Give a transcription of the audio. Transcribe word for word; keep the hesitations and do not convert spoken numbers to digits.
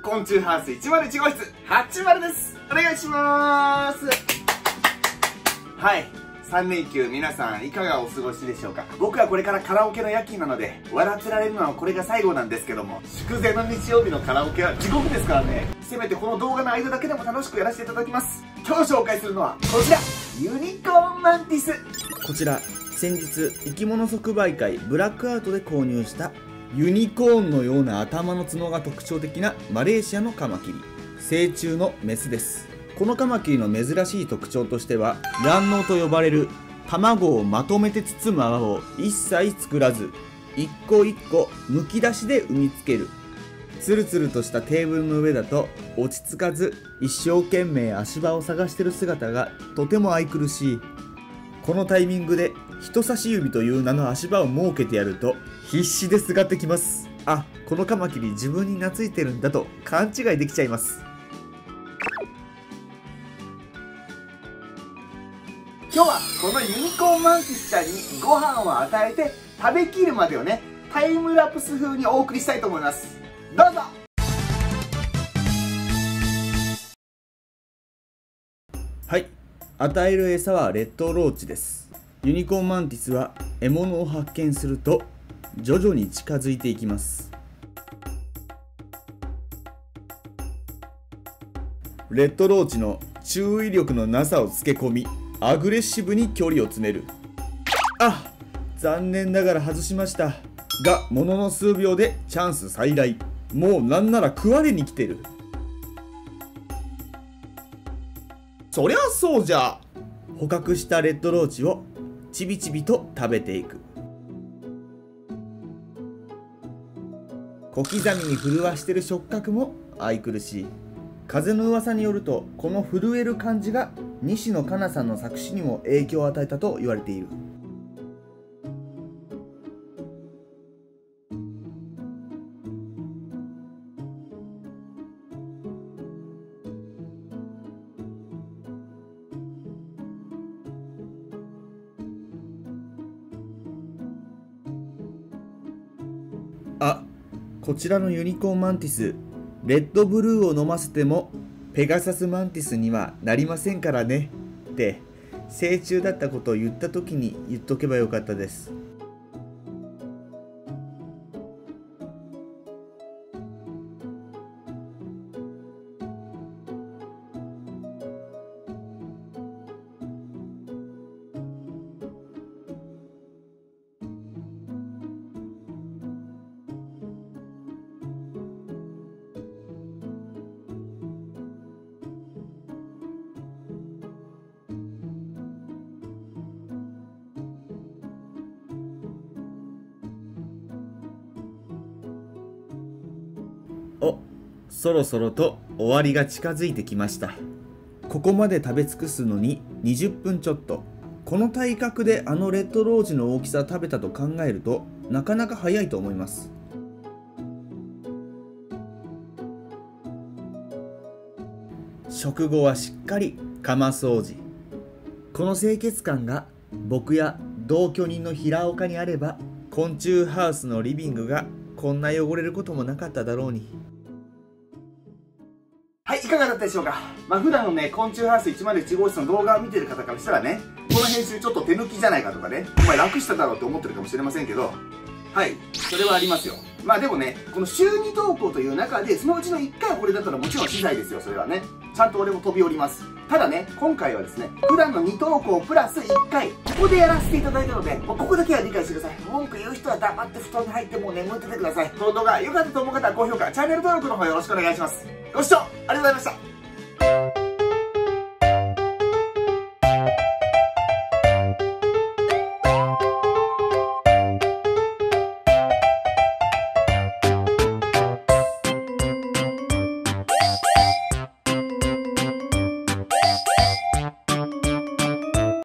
昆虫ハウスいちまるいち号室はちまるです。お願いしまーす。はい、さん連休皆さんいかがお過ごしでしょうか。僕はこれからカラオケの夜勤なので笑ってられるのはこれが最後なんですけども、祝前の日曜日のカラオケは地獄ですからね。せめてこの動画の間だけでも楽しくやらせていただきます。今日紹介するのはこちら、ユニコーンマンティス。 こちら先日生き物即売会ブラックアウトで購入したユニコーンのような頭の角が特徴的なマレーシアのカマキリ、成虫のメスです。このカマキリの珍しい特徴としては、卵嚢と呼ばれる卵をまとめて包む泡を一切作らず、一個一個むき出しで産みつける。ツルツルとしたテーブルの上だと落ち着かず、一生懸命足場を探してる姿がとても愛くるしい。このタイミングで人差し指という名の足場を設けてやると必死ですがってきます。あ、このカマキリ自分に懐いてるんだと勘違いできちゃいます。 今日はこのユニコーンマンティスちゃんにご飯を与えて食べきるまでをね、タイムラプス風にお送りしたいと思います。どうぞ。 はい、与える餌はレッドローチです。ユニコーンマンティスは獲物を発見すると徐々に近づいていきます。レッドローチの注意力のなさをつけ込み、アグレッシブに距離を詰める。あ、残念ながら外しましたが、ものの数秒でチャンス再来。もうなんなら食われに来てる。そりゃそうじゃ。捕獲したレッドローチをちびちびと食べていく。小刻みに震わしてる触覚も愛くるしい。風の噂によると、この震える感じが西野カナさんの作詞にも影響を与えたと言われている。あ、こちらのユニコーンマンティス、レッドブルーを飲ませてもペガサスマンティスにはなりませんからねって成虫だったことを言った時に言っとけばよかったです。お、そろそろと終わりが近づいてきました。ここまで食べ尽くすのににじゅっぷんちょっと。この体格であのレッドローチの大きさ食べたと考えるとなかなか早いと思います。食後はしっかり釜掃除。この清潔感が僕や同居人の平岡にあれば、昆虫ハウスのリビングがこんな汚れることもなかっただろうに。 はい、いかがだったでしょうか。まあ普段のね、昆虫ハウスいちまるいち号室の動画を見てる方からしたらね、この編集ちょっと手抜きじゃないかとかね、お前楽しただろうって思ってるかもしれませんけど、はい、それはありますよ。まあでもね、この週に投稿という中で、そのうちのいっかいはこれだったらもちろん資材ですよ、それはね。ちゃんと俺も飛び降ります。ただね、今回はですね、普段のに投稿プラスいっかい、ここでやらせていただいたので、もうここだけは理解してください。文句言う人は黙って布団に入ってもう眠っててください。この動画良かったと思う方は高評価、チャンネル登録の方よろしくお願いします。ご視聴ありがとうございました。